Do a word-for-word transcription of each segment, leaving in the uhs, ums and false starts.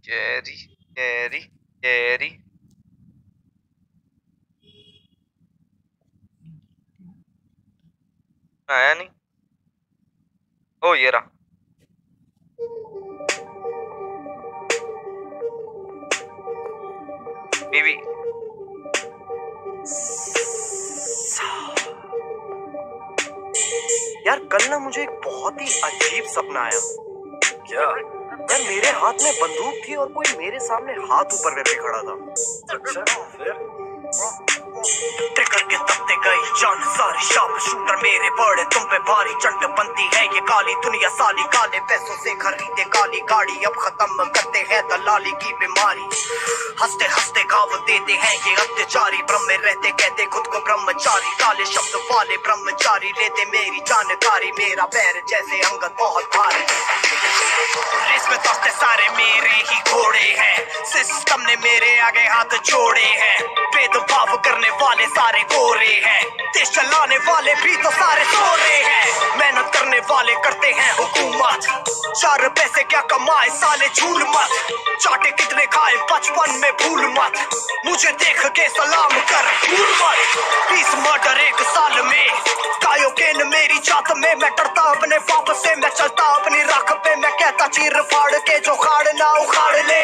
Carry carry carry आया नहीं। ओ ये रहा। बीवी यार कल ना मुझे एक बहुत ही अजीब सपना आया। क्या? यार मेरे हाथ में बंदूक थी और कोई मेरे सामने हाथ ऊपर करके खड़ा था। अच्छा फिर? ट्रिगर के तख्ते गई जान सारी शार्प शूटर मेरे बड़े तुम पे भारी चंड बनती है ये काली दुनिया साली काले पैसों से खरीदे काली गाड़ी अब खत्म करते हैं दलाली की बीमारी हंसते हंसते घाव देते हैं ये अत्याचारी ब्रह्म में रहते कहते खुद को ब्रह्मचारी काले शब्द वाले ब्रह्मचारी लेते मेरी जानकारी मेरा पैर जैसे अंगद बहुत भारी रेस में दोस्ते सारे मेरे ही घोड़े हैं सिस्टम ने मेरे आगे हाथ जोड़े हैं भेदभाव करने वाले सारे गोरे हैं देश चलाने वाले भी तो सारे सोरे हैं मेहनत करने वाले करते हैं हुकूमत चार पैसे क्या कमाए साले झूल मत चाटे कितने खाए बचपन में भूल मत मुझे देख के सलाम कर भूल मत बीस मर्डर एक साल में कायोकेन मेरी जात में मैं डरता अपने बाप से मैं चलता अपनी राख पे मैं कहता चीर फाड़ के जो खाड़ ना उखाड़ ले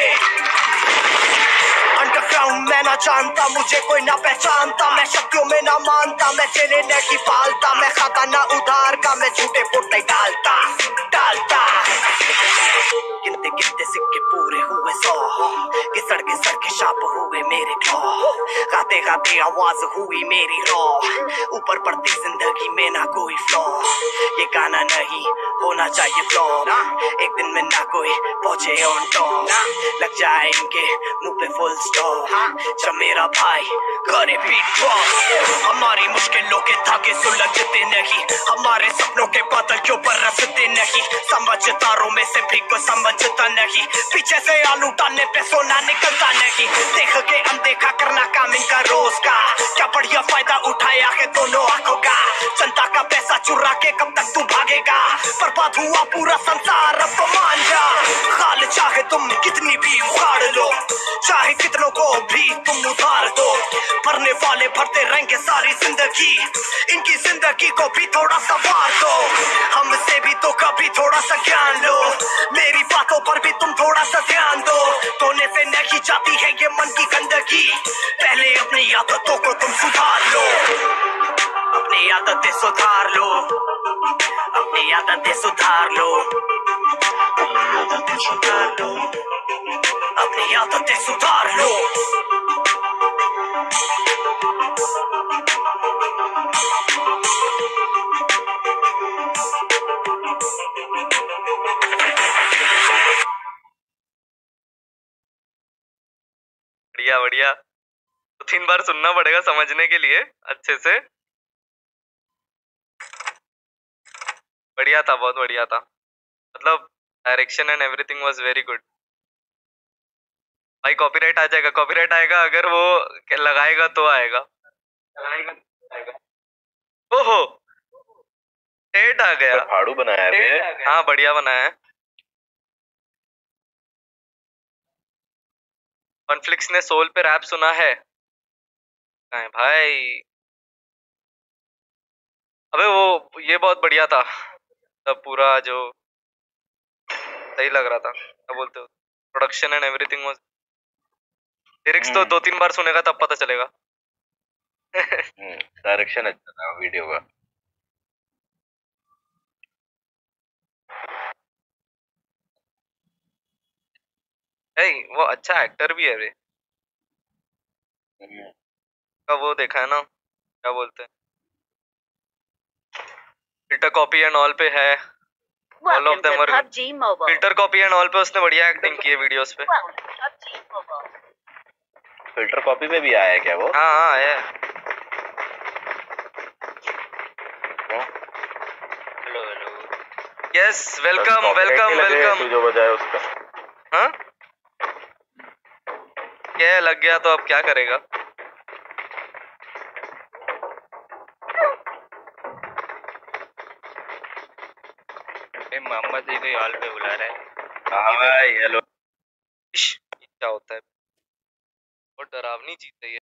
अंडरग्राउंड मैं ना जानता मुझे कोई ना पहचानता मैं शक्तियों में ना मानता मैं चले नहीं पालता मैं खाता ना उधार का मैं झूठे पुट्टे डालता डालता गिनते गिनते सिक्के पूरे हुए सौ घिसड़ घिसड़ के शाप हुए मेरे क्लॉ गाते गाते आवाज हुई मेरी रॉ ऊपर पड़ती जिंदगी में ना कोई फ्लॉ ये गाना नहीं होना चाहिए फ्लॉप एक दिन में ना कोई पहुंचे ऑन टॉप लग जाए इनके मुंह पे फुल स्टॉप जब मेरा भाई करे बीट ड्रॉप हमारी मुश्किलों के धागे सुलझते नहीं हमारे सपनों के बादल क्यों पर रसते नहीं समझदारों में से भी कोई समझता नहीं पीछे से आलू डालने पे सोना निकलता नहीं देख के अनदेखा करना काम इनका रोज का क्या बढ़िया फायदा उठाया है दोनों आंखों का जनता का पैसा चुरा के कब तक तू भागेगा बर्बाद हुआ पूरा संसार अब तो मान जा खाल चाहे तुम कितनी भी उखाड़ लो चाहे कितनों को भी तुम उधार दो भरने वाले भरते रहेंगे सारी जिंदगी इनकी जिंदगी को भी थोड़ा सा वार दो हमसे भी तो कभी थोड़ा सा ज्ञान लो मेरी बातों पर भी तुम थोड़ा सा ध्यान दो धोने से नहीं जाती है ये मन की गंदगी पहले अपनी आदतों को तुम सुधार लो अपनी आदतें सुधार लो अपनी आदतें सुधार लो अपनी आदतें सुधार लो अपनी आदतें सुधार लो बढ़िया बढ़िया। तो तीन बार सुनना पड़ेगा समझने के लिए अच्छे से। बढ़िया था, बहुत बढ़िया था। मतलब direction and everything was very good. भाई कॉपीराइट आ जाएगा, कॉपीराइट आएगा अगर वो लगाएगा तो आएगा, लगाएगा तो आएगा। ओहो टेट आ गया। फाड़ू बनाया है। हाँ बढ़िया बनाया है। कॉन्फ्लिक्स ने सोल पे रैप सुना है? कहाँ है भाई? अबे वो ये बहुत बढ़िया था तब, पूरा जो सही लग रहा था। क्या बोलते हो, production and everything was. Lyrics तो दो तीन बार सुनेगा तब पता चलेगा। डायरेक्शन अच्छा था वीडियो का। है वो अच्छा एक्टर भी है रे। का वो देखा है ना, क्या बोलते हैं, फिल्टर कॉपी एंड ऑल पे है। All of them are filter copy and all पे उसने बढ़िया एक्टिंग की है वीडियोस पे। फिल्टर कॉपी पे भी आया है क्या वो? हाँ हाँ है। Hello hello. Yes welcome welcome welcome. जो बजाया उसका। हाँ क्या लग गया तो अब क्या करेगा। मोहम्मद जी को हॉल पे बुला रहा है। हाँ भाई हेलो। क्या होता है। बहुत डरावनी चीज है ये।